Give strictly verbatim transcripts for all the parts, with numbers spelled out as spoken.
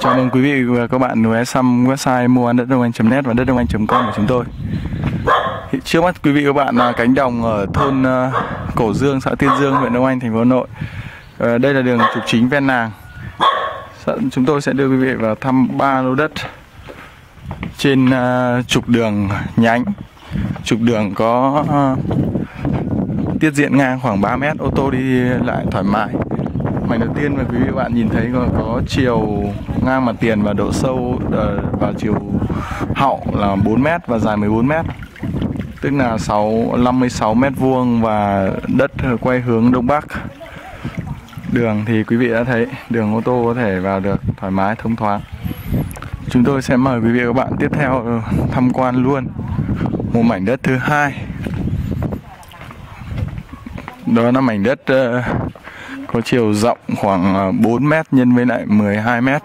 Chào mừng quý vị và các bạn ghé thăm website mua bán đất đông anh chấm net và đất đông anh chấm com của chúng tôi. Trước mắt quý vị và các bạn là cánh đồng ở thôn uh, Cổ Dương, xã Tiên Dương, huyện Đông Anh, thành phố Hà Nội. Uh, đây là đường trục chính ven làng. Chúng tôi sẽ đưa quý vị vào thăm ba lô đất trên uh, trục đường nhánh. Trục đường có uh, tiết diện ngang khoảng ba mét, ô tô đi lại thoải mái. Mảnh đầu tiên mà quý vị và bạn nhìn thấy có, có chiều ngang mặt tiền và độ sâu uh, và chiều hậu là bốn mét và dài mười bốn mét, tức là năm mươi sáu mét vuông, và đất quay hướng đông bắc. Đường thì quý vị đã thấy, đường ô tô có thể vào được thoải mái, thông thoáng. Chúng tôi sẽ mời quý vị và các bạn tiếp theo tham quan luôn một mảnh đất thứ hai. Đó là mảnh đất uh, có chiều rộng khoảng bốn mét nhân với lại mười hai mét.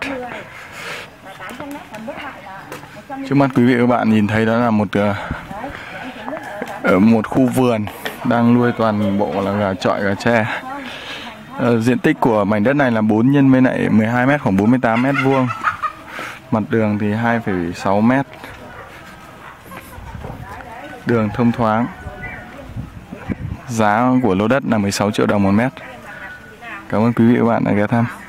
Trước mắt quý vị và các bạn nhìn thấy đó là một uh, ở một khu vườn đang nuôi toàn bộ là gà chọi, gà tre. Uh, diện tích của mảnh đất này là bốn nhân với lại mười hai mét, khoảng bốn mươi tám mét vuông. Mặt đường thì hai phẩy sáu mét. Đường thông thoáng. Giá của lô đất là mười sáu triệu đồng một mét. Cảm ơn quý vị và các bạn đã ghé thăm.